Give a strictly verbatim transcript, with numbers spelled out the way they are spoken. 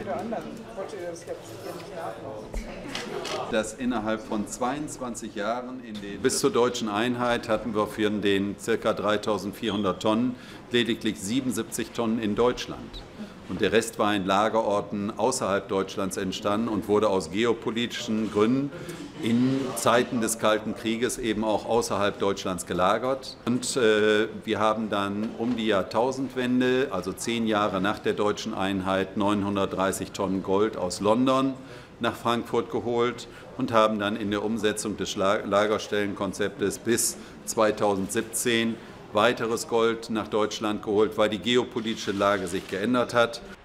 wieder an, dann wollte ihr das jetzt hier nicht haben. Dass innerhalb von zweiundzwanzig Jahren in den, bis zur deutschen Einheit hatten wir für den ca. dreitausendvierhundert Tonnen lediglich siebenundsiebzig Tonnen in Deutschland. Und der Rest war in Lagerorten außerhalb Deutschlands entstanden und wurde aus geopolitischen Gründen in Zeiten des Kalten Krieges eben auch außerhalb Deutschlands gelagert. Und äh, wir haben dann um die Jahrtausendwende, also zehn Jahre nach der deutschen Einheit, neunhundertdreißig Tonnen Gold aus London nach Frankfurt geholt und haben dann in der Umsetzung des Lagerstellenkonzeptes bis zweitausendsiebzehn weiteres Gold nach Deutschland geholt, weil die geopolitische Lage sich geändert hat